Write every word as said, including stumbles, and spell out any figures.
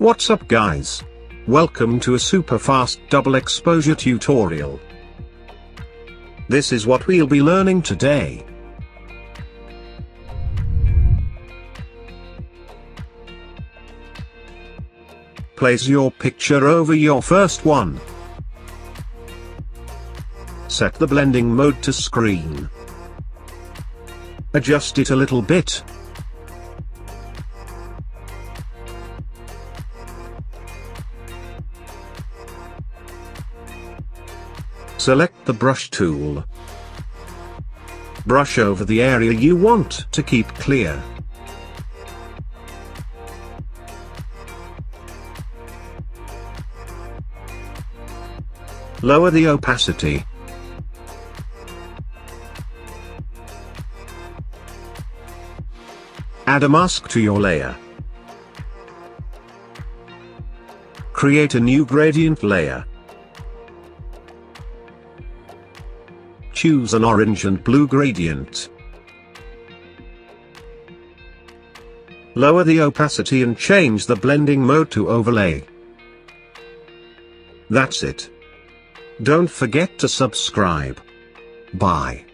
What's up guys? Welcome to a super fast double exposure tutorial. This is what we'll be learning today. Place your picture over your first one. Set the blending mode to screen. Adjust it a little bit. Select the brush tool. Brush over the area you want to keep clear. Lower the opacity. Add a mask to your layer. Create a new gradient layer. Choose an orange and blue gradient. Lower the opacity and change the blending mode to overlay. That's it. Don't forget to subscribe. Bye.